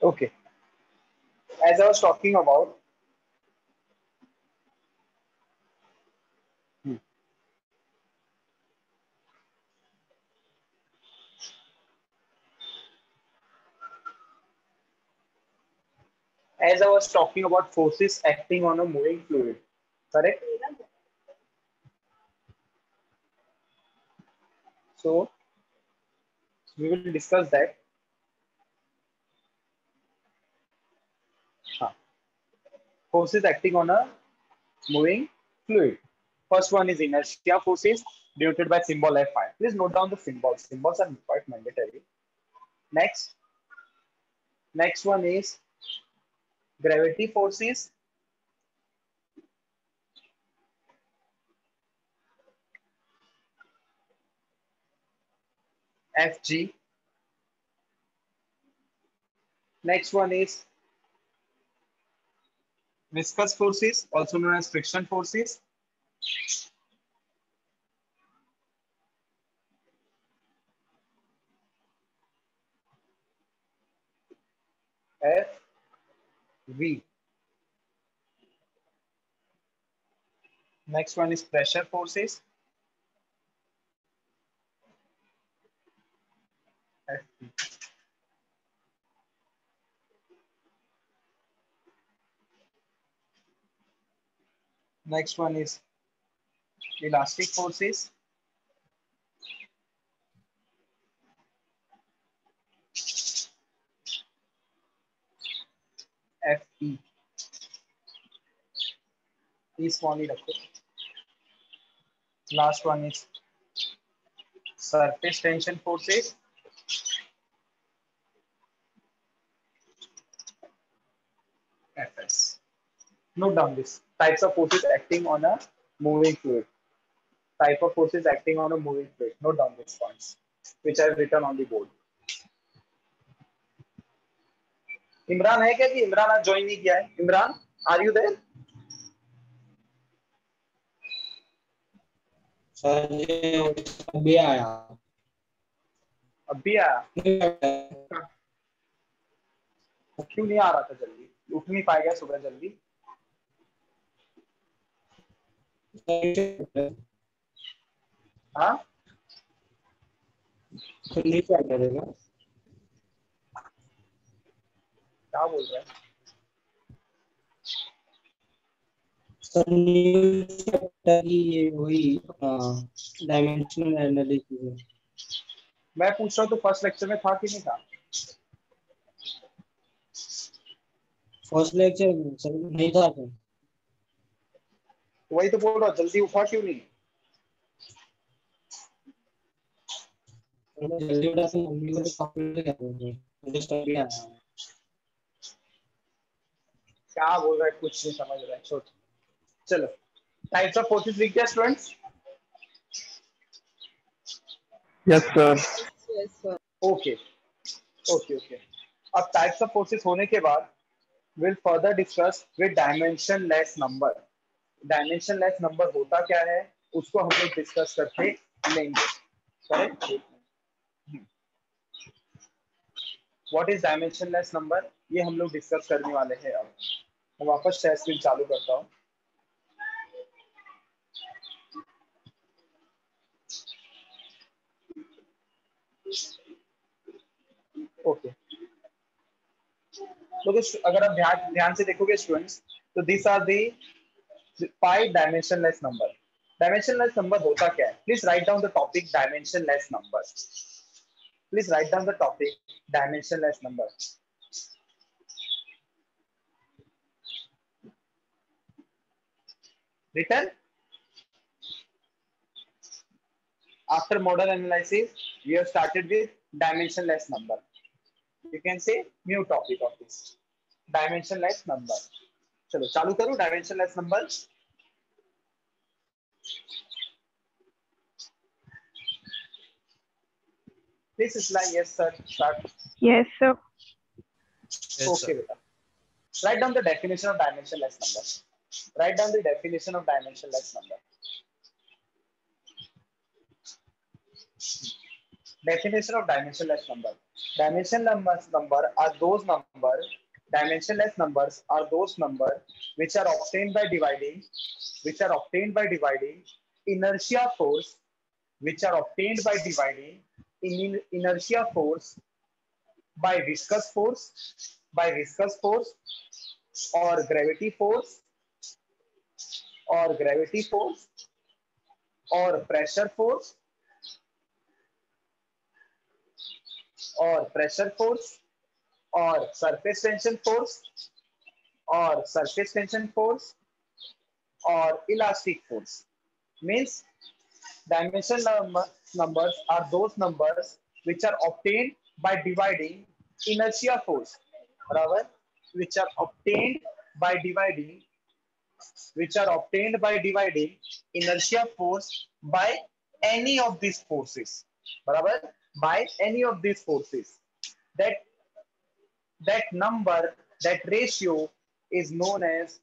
Okay, as I was talking about, hmm, as I was talking about forces acting on a moving fluid, correct? So we will discuss that. Huh. Forces acting on a moving fluid. First one is inertia forces denoted by symbol Fi. Please note down the symbols. Symbols are quite mandatory. Next, next one is gravity forces. Fg. Next one is viscous forces, also known as friction forces. Fv. Next one is pressure forces. Fp. Next one is elastic forces. Fe. E small e रखो. Last one is surface tension forces. Fs. Note down this. Types of forces acting on a moving fluid. Type of forces acting on a moving fluid. Note down these points, which I have written on the board. Imran है क्या कि इमरान आज join नहीं किया है? Imran, are you there? अभी आया. अभी आया? क्यों नहीं आ रहा था जल्दी? उठ नहीं पाएगा सुबह जल्दी? हाँ, नहीं क्या करेगा? क्या बोल रहा है? ये वही डायमेंशनल एनालिसिस. मैं पूछ रहा हूँ तो फर्स्ट लेक्चर में था कि नहीं था? फर्स्ट लेक्चर नहीं था तो वही तो बोल रहा हूँ, जल्दी उठा क्यों नहीं? जल्दी उठा तो मम्मी को कंप्लीट कर दूंगी. मुझे स्टडी आया. क्या बोल रहा है, कुछ नहीं समझ रहा है. छोड़, चलो. टाइप्स ऑफ फोर्सेस लिख दिया students? Yes sir. Yes, sir. Okay okay okay. अब टाइप्स ऑफ फोर्सेस होने के बाद will further discuss with dimensionless number. Dimensionless number होता क्या है उसको हम लोग डिस्कस करके लेंगे. Correct? What is dimensionless number, ये हम लोग डिस्कस करने वाले हैं. अब मैं वापस शेयर स्क्रीन चालू करता हूँ. ओके. तो अगर आप ध्यान ध्यान से देखोगे स्टूडेंट्स, तो this are the 5 dimensionless number. Dimensionless number होता क्या है? Please write down the topic dimensionless number. Please write down the topic dimensionless number. Written? After model analysis, we have started with dimensionless number. You can say new topic of this. Dimensionless number. चलो चालू करूं dimensionless number. Please reply yes sir. Start. Yes, sir. Okay beta. Write down the definition of dimensionless number. Write down the definition of dimensionless number. Definition of dimensionless number. Dimensionless number are those number. Dimensionless numbers are those number which are obtained by dividing, inertia force, which are obtained by dividing inertia force by viscous force, or gravity force, or gravity force, or pressure force, or pressure force, or surface tension force, or surface tension force, or elastic force. Means numbers are those numbers which are obtained by dividing inertia force, बराबर, which are obtained by dividing inertia force by any of these forces, बराबर, by any of these forces. That number, that ratio is known as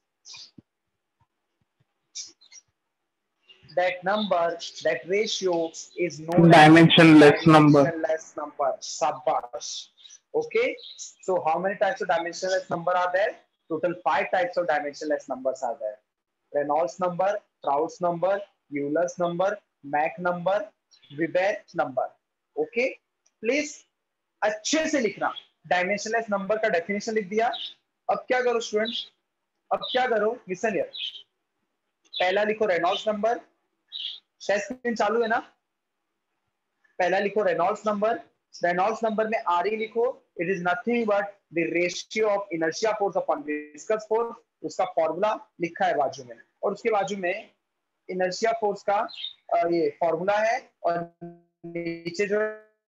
Dimensionless number. dimensionless number. Sabash. Okay. So how many types of dimensionless number are there? Total 5 types of dimensionless numbers are there. Reynolds number, Proud's number, Euler's number, Mach number, Weber number. Okay. Please अच्छे से लिखना. Dimensionless number का definition लिख दिया. अब क्या करो student? अब क्या करो? Listen here. पहला लिखो रेनॉल्ड्स नंबर. शेयर स्क्रीन चालू है ना? पहला लिखो रेनॉल्ड्स नंबर. रेनॉल्ड्स नंबर में आर लिखो. It is nothing but the ratio of inertia force upon viscous force. उसका फॉर्मूला लिखा है बाजू में, और उसके बाजू में इनर्शिया फोर्स का ये फॉर्मूला है, और नीचे जो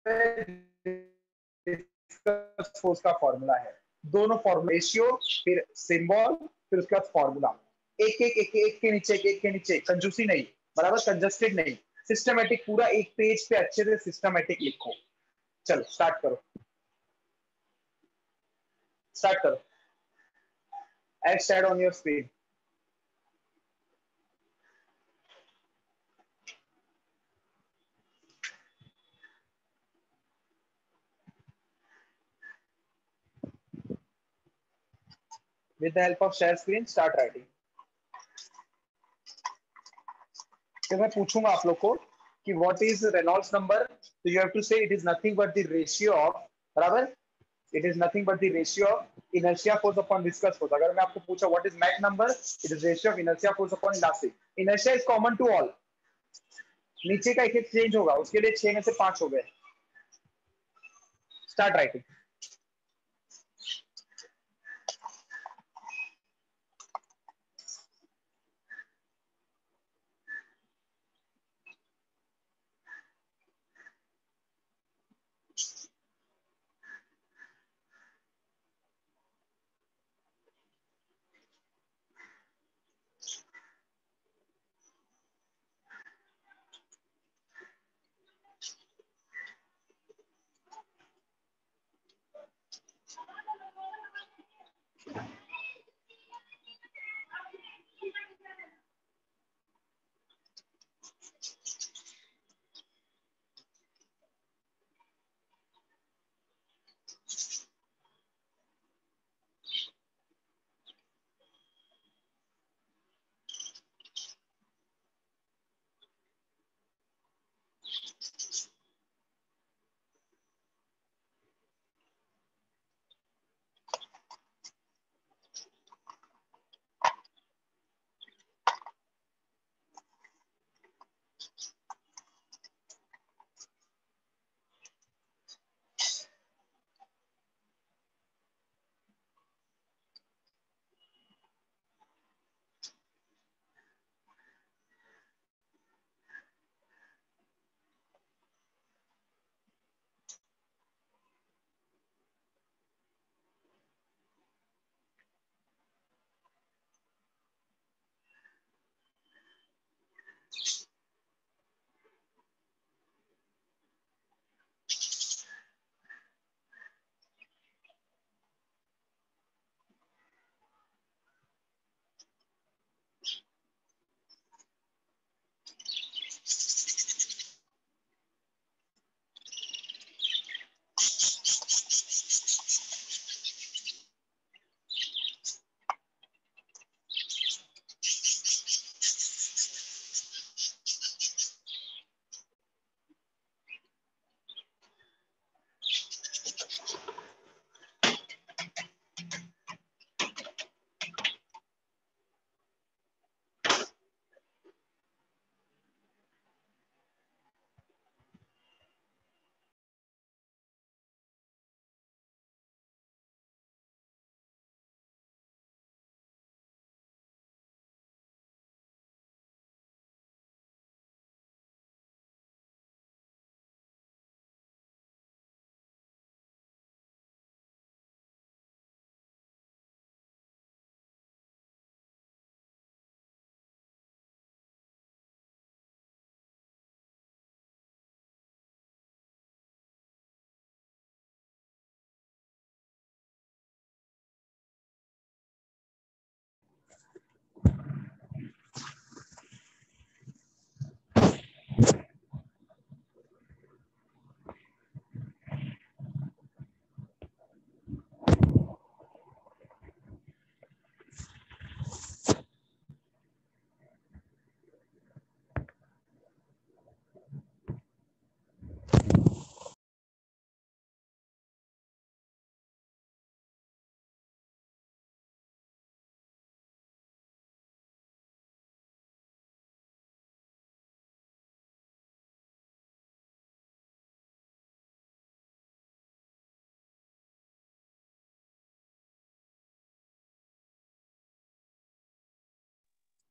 फोर्स का फॉर्मूला है. दोनों फॉर्मूला, रेशियो फिर सिंबल फिर उसके बाद फॉर्मूला. एक के नीचे कंजूसी नहीं, बराबर, कंजस्टेड नहीं, सिस्टमैटिक, पूरा एक पेज पे अच्छे से सिस्टमैटिक लिखो. चलो स्टार्ट करो. Add shared on your screen. With the help of share screen, start writing. तो मैं पूछूंगा आप लोग को कि what is Reynolds number, so you have to say it is nothing but the ratio of, बराबर, it is nothing but the ratio of inertia force upon viscous force. अगर मैं आपको पूछा what is Mach number, it is ratio of inertia force upon elastic. Inertia is common to all. नीचे का एक change होगा, उसके लिए 6 में से 5 हो गए. Start writing.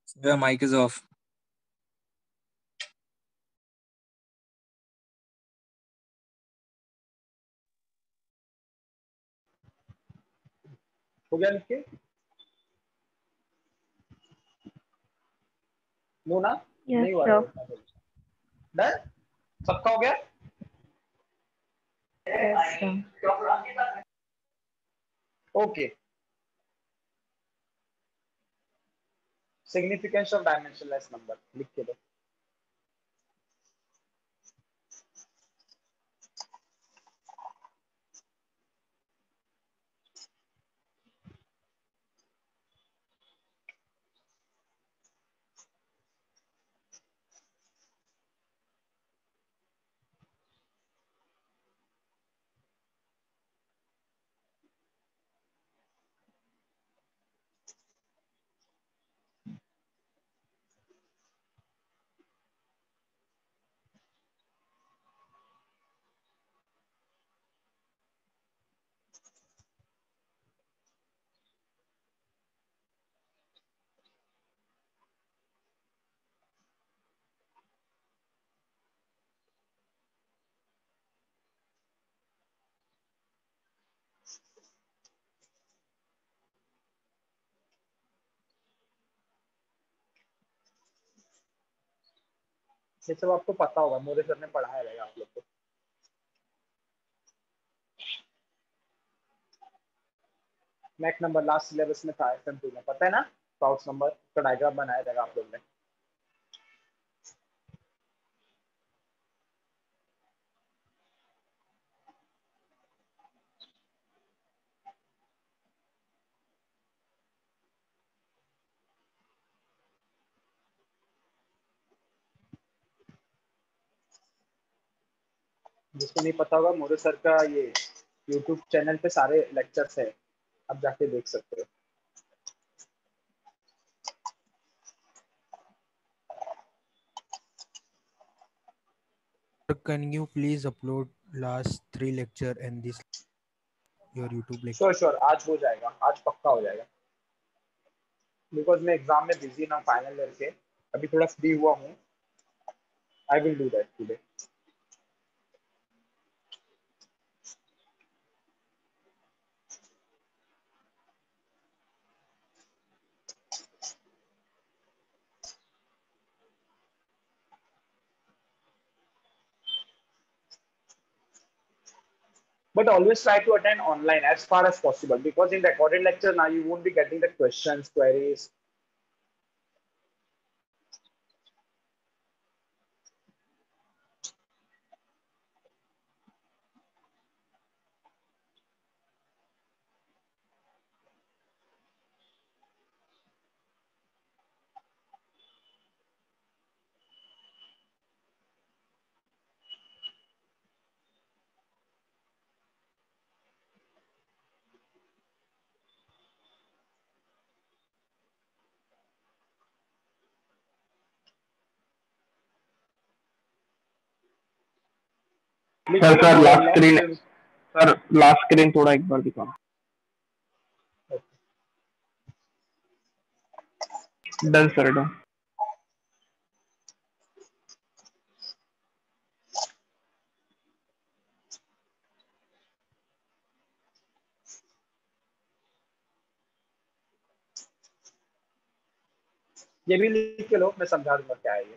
Your mic is off. हो गया लिख के? नो ना? Yes, नहीं हुआ sir. डन? सबका हो गया? Yes, sir. Okay. Significance of dimensionless number लिख के दो. ये सब आपको पता होगा, मोरे सर ने पढ़ाया रहेगा आप लोग को. मैक नंबर लास्ट सिलेबस में था FM2 में, पता है ना? पाउच नंबर का डायग्राम बनाया रहेगा आप लोग ने. जिसको नहीं पता होगा, मोरे सर का ये YouTube चैनल पे सारे लेक्चर्स है, आप जाके देख सकते हो. Can you please upload last 3 lecture and this your YouTube lecture? Sure sure, आज हो जाएगा, आज पक्का हो जाएगा. बिकॉज मैं एग्जाम में बिजी ना, फाइनल ईयर के अभी थोड़ा फ्री हुआ हूँ. I will do that today. But always try to attend online as far as possible, because in the recorded lecture now you won't be getting the questions, queries. Sir last screen, sir last screen थोड़ा एक बार दिखाओ. Done sir, done. ये भी लिख के लो, मैं समझा दूंगा क्या है ये.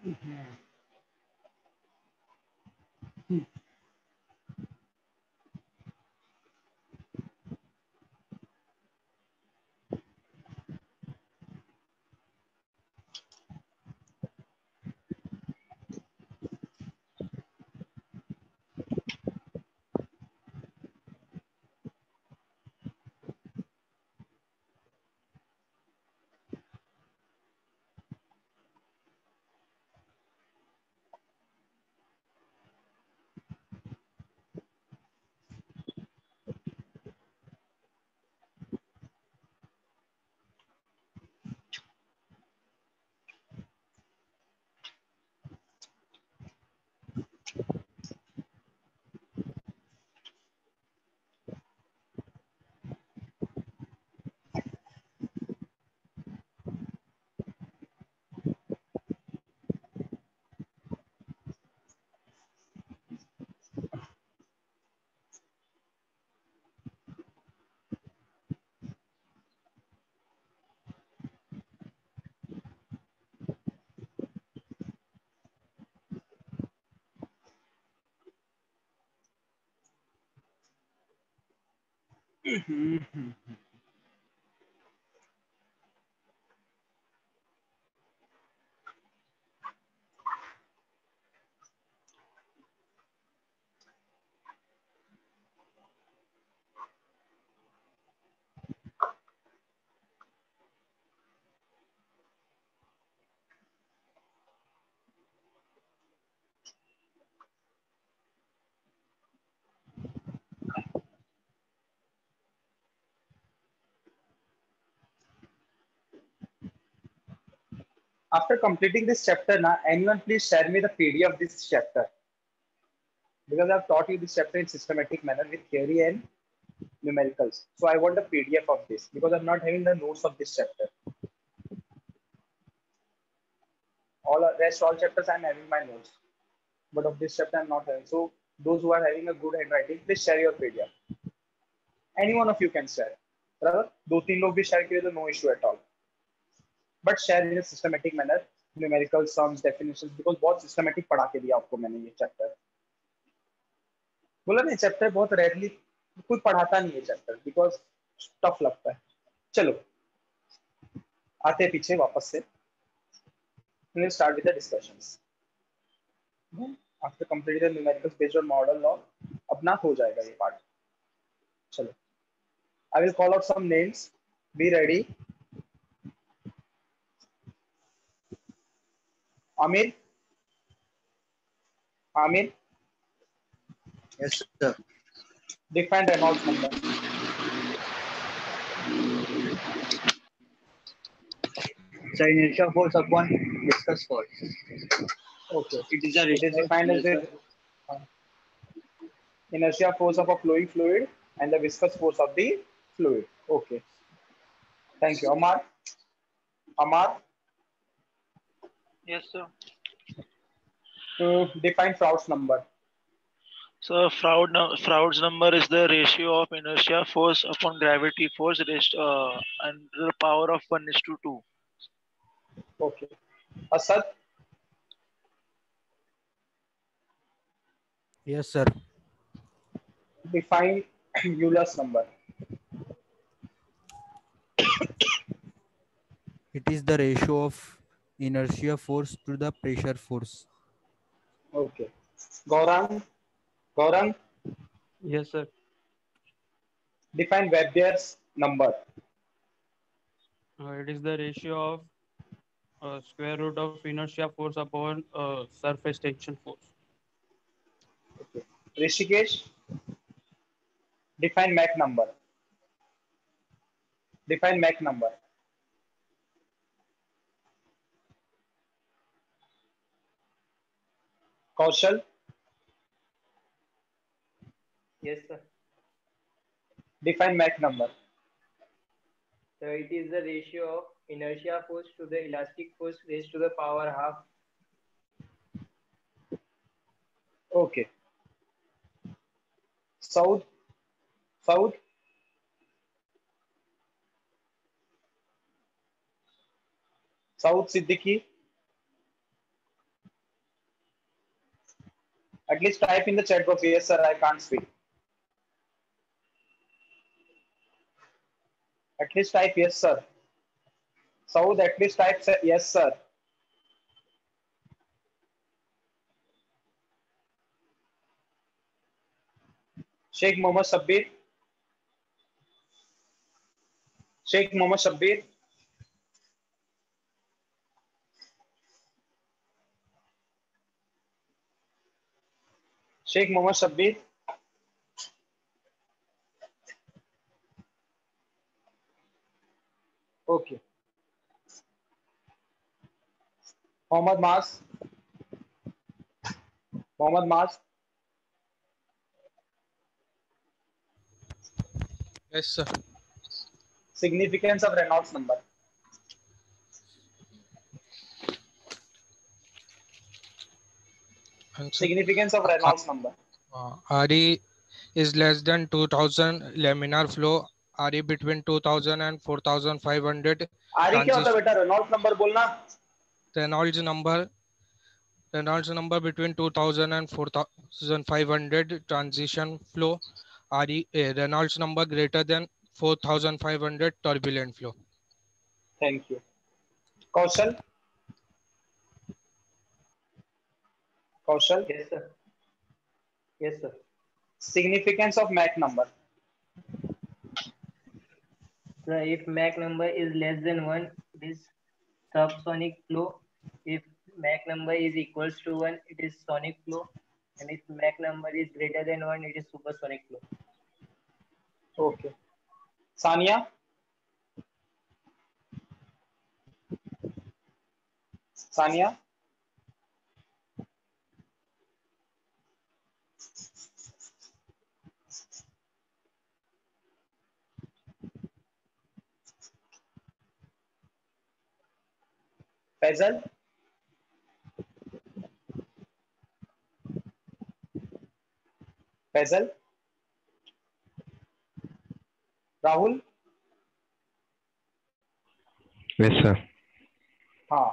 After completing this chapter, now anyone please share me the PDF of this chapter, because I've taught you this chapter in systematic manner with theory and numericals. So I want the PDF of this because I'm not having the notes of this chapter. All chapters I'm having my notes, but of this chapter I'm not having. So those who are having a good handwriting, please share your PDF. Any one of you can share. बराबर, दो तीन लोग भी share किए तो no issue at all. But share in a systematic manner, numerical sums, definitions, because बहुत systematic पढ़ा के दिया आपको मैंने ये chapter. बोला नहीं चैप्टर बहुत रेयरली कोई पढ़ाता नहीं है चैप्टर बिकॉज टफ लगता है. चलो आते पीछे वापस से. We'll start with the discussions. After completing the numericals based on model law, अपना हो जाएगा ये पार्ट. चलो, I will call out some names. Be ready. Amir. Amir. Yes, sir. Define Reynolds number. So inertia force upon viscous force. Okay. It is a It is defined as the inertia force of a flowing fluid and the viscous force of the fluid. Okay. Thank you. Amar. Amar. Yes, sir. Define Froude's number. So Froude's number is the ratio of inertia force upon gravity force raised and the power of 1:2. Okay. Asad. Yes, sir. Define Euler's number. It is the ratio of inertia force to the pressure force. Okay. Gaurang. Gaurang. Yes, sir. Define Weber's number. It is the ratio of square root of inertia force upon surface tension force. Okay. Rishikesh. Define Mach number. Define Mach number. Kaushal. Yes, sir. Define Mach number. So it is the ratio of inertia force to the elastic force raised to the power half. Okay. South. South. South Siddiqui. At least type in the chat box. Yes, sir. I can't speak. At least type yes, sir. Saud, at least type yes, sir. Sheikh Mohammed Shabbir. Sheikh Mohammed Shabbir. Sheikh Mohammed Shabbir. Okay. Mohammed Mas. Mohammed Mas. Yes, sir. Significance of Reynolds number. Answer. Significance of Reynolds number. RE is less than 2000 laminar flow. RE between 2000 and 4500. RE क्या होता है बेटा? Reynolds number बोलना. Reynolds number between 2000 and 4500 transition flow. RE Reynolds number greater than 4500 turbulent flow. Thank you. Kaushal. Kaushal. Yes, sir. Yes, sir. Significance of Mach number. So if Mach number is less than 1, it is subsonic flow. If Mach number is equals to 1, it is sonic flow. And if Mach number is greater than 1, it is supersonic flow. Okay. Sania. Sania. Faisal. Faisal. Rahul. Yes, sir. हाँ.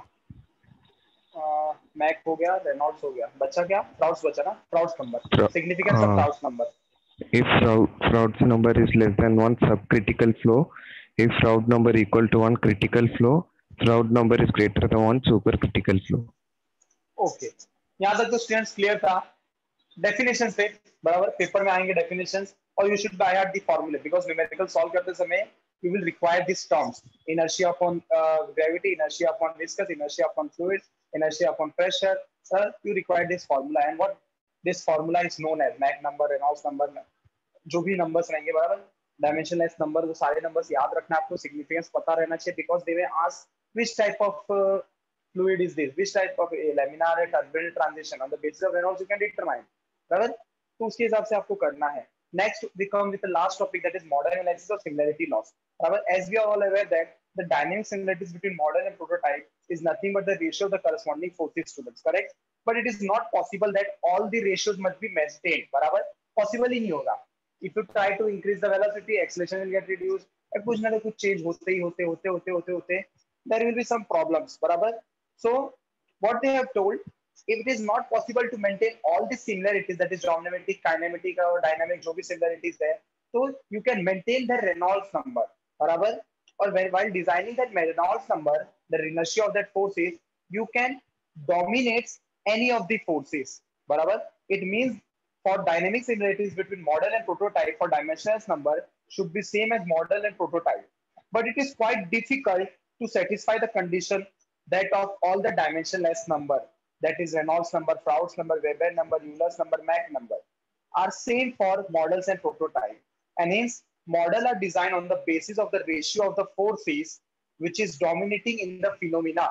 Mach हो गया, Reynolds हो गया. बचा क्या? Froude बचा ना? Froude number. Significance of Froude number. If Froude's number is less than 1, subcritical flow. If Froude number equal to 1, critical flow. Froude number is greater than 1, supercritical flow. Okay. यहाँ तक तो students clear था. Definitions थे बराबर. Paper में आएंगे definitions और you should by heart the फॉर्मूले बिकॉज़ न्यूमेरिकल सॉल्व करते समय you will require these terms: inertia upon gravity, inertia upon viscous, inertia upon fluid, inertia upon pressure. You require this formula, and what this formula is known as Mach number, Reynolds number. जो भी numbers रहेंगे बराबर, dimensionless number, वो सारे numbers याद रखना आपको. significance पता रहना चाहिए because they may ask which type of fluid is this, which type of laminar or turbulent transition. On the basis of Reynolds you can determine, बराबर. तो उसके हिसाब से आपको करना है. Next, we come with the last topic, that is model analysis of similarity loss. As we are all aware that the dynamic similarities between model and prototype is nothing but the ratio of the corresponding forces, students, correct? But it is not possible that all the ratios must be maintained. Possible ही नहीं होगा. If you try to increase the velocity, acceleration will get reduced. कुछ ना कुछ change होते, there will be some problems. So what they have told, if it is not possible to maintain all the similarities, that is geometric, kinematic or dynamic, जो भी similarities है, so you can maintain the Reynolds number, बराबर. और while designing that Reynolds number, the inertia of that force is, you can dominate any of the forces, बराबर. It means for dynamic similarities between model and prototype, for dimensionless number should be same as model and prototype, but it is quite difficult to satisfy the condition that of all the dimensionless number, that is Reynolds number, Froude's number, Weber number, Euler's number, Mach number, are same for models and prototype. And hence, models are designed on the basis of the ratio of the forces which is dominating in the phenomena.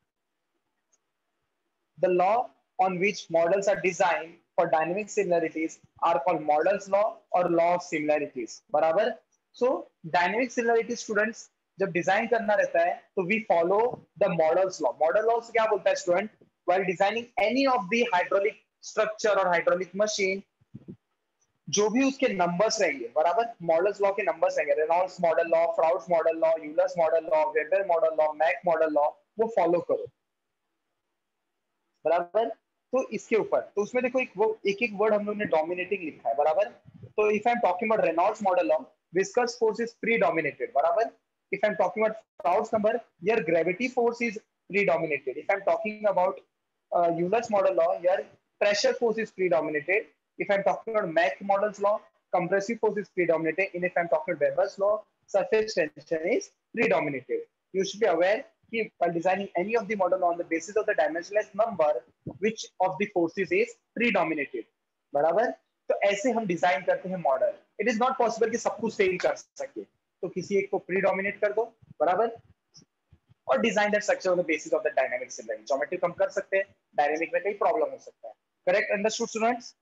The law on which models are designed for dynamic similarities are called Model's law or law of similarities. बराबर? So, dynamic similarities, students, जब design करना रहता है तो we follow the models law. Model law क्या बोलता है student? while designing any of the hydraulic structure or hydraulic machine, जो भी उसके नंबर्स रहेंगे बराबर, मॉडल्स लॉ के नंबर्स रहेंगे, Reynolds model law, Froude's model law, Euler's model law, Weber model law, Mach model law, वो फॉलो करो बराबर. तो इसके ऊपर तो उसमें देखो एक एक वर्ड हम लोग ने डोमिनेटिंग लिखा है बराबर. तो if I am talking about Reynolds model of viscous force is predominated बराबर. If I am talking about Froude's number your gravity force is predominated. If I am talking about Euler's model law your pressure force is predominated. If I am talking about Mach model's law compressive force is predominated. And if I am talking about Weber's law surface tension is predominated. You should be aware while designing any of the model on the basis of the dimensionless number which of the forces is predominated बराबर. तो ऐसे हम design करते हैं model. It is not possible कि सब कुछ same कर सके, तो किसी एक को प्रीडोमिनेट कर दो बराबर और design that structure on the basis of the dynamic similarity. Geometry हम कर सकते हैं, डायनामिक में कई प्रॉब्लम हो सकता है. Correct understood students?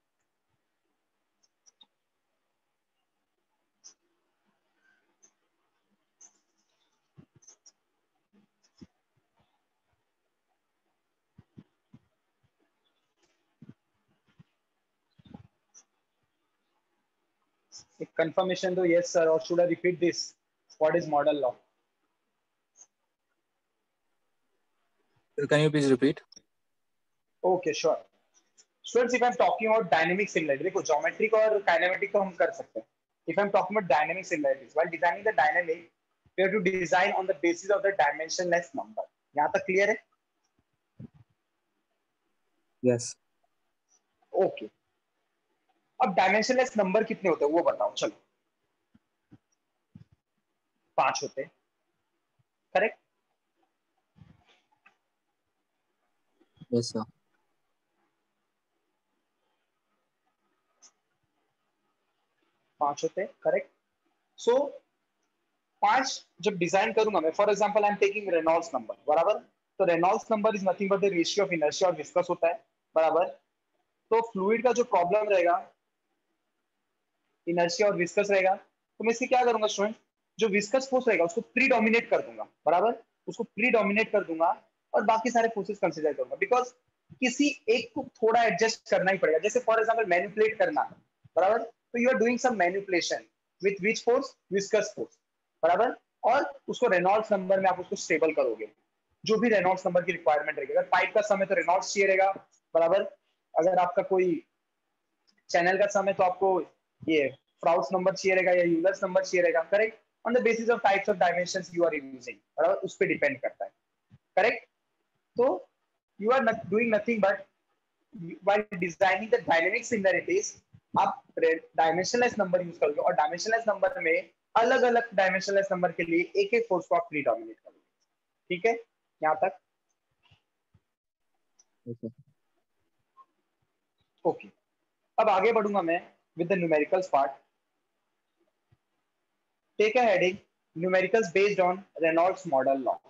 Confirmation though, yes sir, or should I repeat this? What is model law? Can you please repeat? Okay, sure. Students, if I'm talking about dynamic similarity, देखो geometric और kinematic तो हम कर सकते हैं. If I'm talking about dynamic similarities, while designing the dynamic, we have to design on the basis of the dimensionless number. यहाँ तक clear है? Yes. Okay. अब dimensionless number कितने होते हैं वो बताओ. चलो 5 होते हैं. Correct? Yes sir. 5 होते हैं. करेक्ट. सो 5 जब डिजाइन करूंगा मैं, for example I am taking Reynolds number बराबर. तो Reynolds number is nothing but the ratio of inertia और विस्कस होता है बराबर. तो फ्लूइड का जो प्रॉब्लम रहेगा इनर्शिया और विस्कस रहेगा, तो मैं इससे क्या करूंगा स्टूडेंट, जो विस्कस फोर्स रहेगा उसको प्रीडोमिनेट कर दूंगा बराबर. उसको प्रीडोमिनेट कर दूंगा और बाकी सारे फोर्सेस कंसीडर करूंगा, बिकॉज किसी एक को थोड़ा एडजस्ट करना ही पड़ेगा. जैसे फॉर एग्जांपल मैनिपुलेट करना बराबर, तो you are doing some manipulation with which force, viscous force बराबर. और उसको रेनॉल्ड्स नंबर में आप उसको स्टेबल करोगे, जो भी रेनॉल्ड्स नंबर की रिक्वायरमेंट रहेगी. अगर पाइप का समय तो रेनॉल्ड्स चाहिए रहेगा बराबर. अगर आपका कोई चैनल का समय तो आपको ये फ्राउड्स नंबर चाहिए रहेगा या यूलर्स नंबर चाहिए रहेगा. Correct. On the basis of types of dimensions you are using बराबर, उस पे डिपेंड करता है. करेक्ट. तो you are doing nothing but while designing the dynamic similarities आप डायमेंशनलेस नंबर यूज करोगे और डायमेंशनलेस नंबर में अलग अलग डायमेंशनलेस नंबर के लिए एक एक फोर्स को आप प्रीडोमिनेट करोगे. ठीक है यहाँ तक? ओके. अब आगे बढ़ूंगा मैं with the numericals part. Take a heading numericals based on Reynolds model law.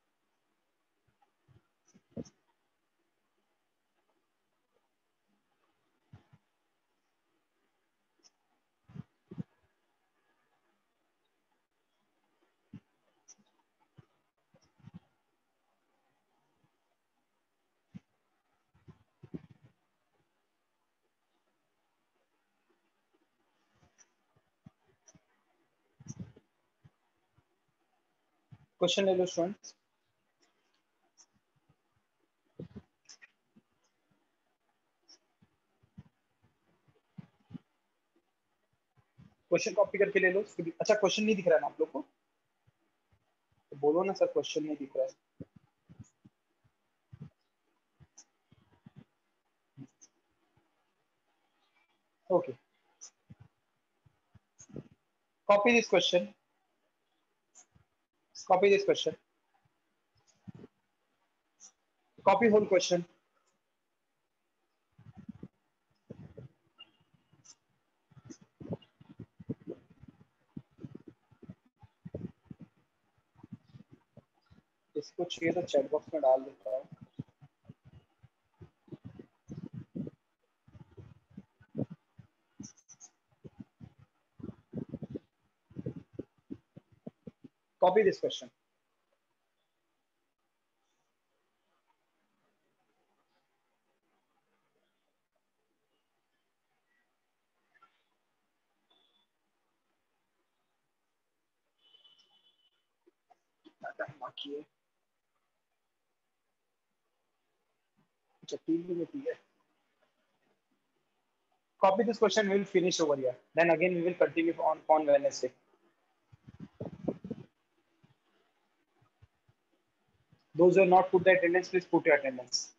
Question ले लो स्टूडेंट्स. क्वेश्चन कॉपी करके ले लो. अच्छा क्वेश्चन नहीं दिख रहा है ना आप लोग को, तो बोलो ना सर क्वेश्चन नहीं दिख रहा है. Okay. Copy this question. Copy this question. Copy whole question. इसको चाहिए तो चैट बॉक्स में डाल देता हूँ. Copy this question. अच्छा टीवी में ठीक है. Copy this question. We will finish over here. Then again we will continue on Wednesday. Those who have not put the attendance, please put your attendance.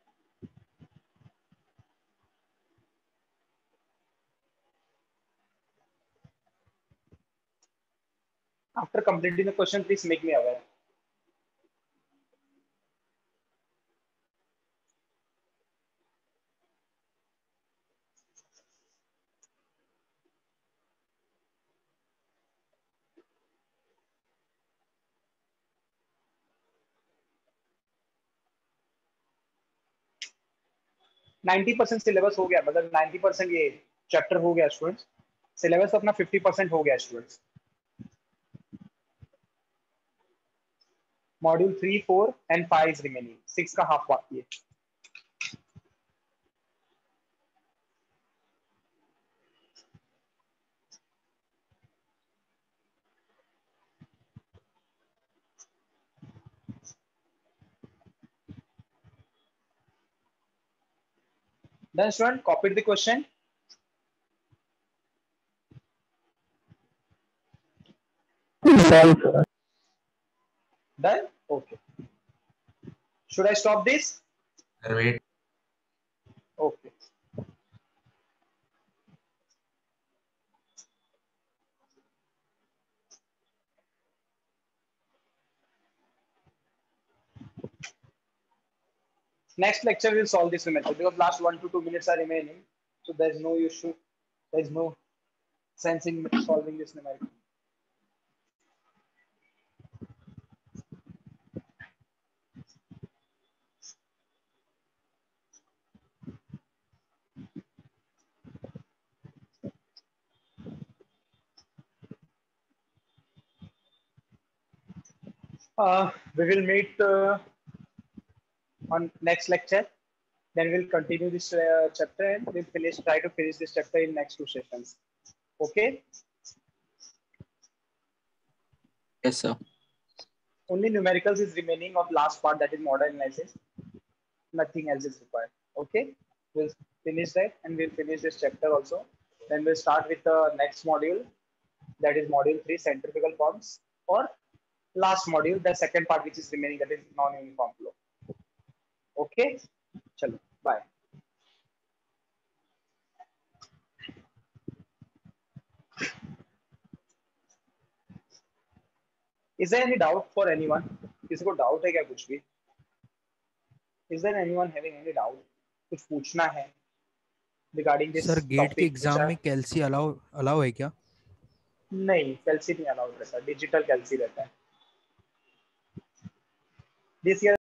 After completing the question, please make me aware. %90 syllabus हो गया, मतलब 90% ये chapter हो गया students. Syllabus अपना 50% हो गया students. Module 3, 4 and 5 is remaining. 6 का हाफ बाकी है. Then student, copied the question. Done? Okay. Should I stop this? Wait. Okay. Next lecture we'll solve this method because last 1 to 2 minutes are remaining. So there's no issue. There's no sense in solving this numerical. We will meet on next lecture. Then we'll continue this chapter and we'll try to finish this chapter in next 2 sessions. Okay? Yes, sir. Only numericals is remaining of last part, that is model analysis. Nothing else is required. Okay? We'll finish that and we'll finish this chapter also. Then we'll start with the next module, that is module 3, centrifugal forms, or last module, the second part which is remaining, that is non-uniform flow. Okay? Chalo, bye. Is there any doubt for anyone? किसी को doubt है क्या कुछ भी? Is there anyone having any doubt? कुछ पूछना है regarding this sir GATE के topic, एग्जाम में कैल्सी अलाउ है क्या? नहीं, कैल्सी नहीं अलाउड रहता, डिजिटल कैल्सी रहता है. This year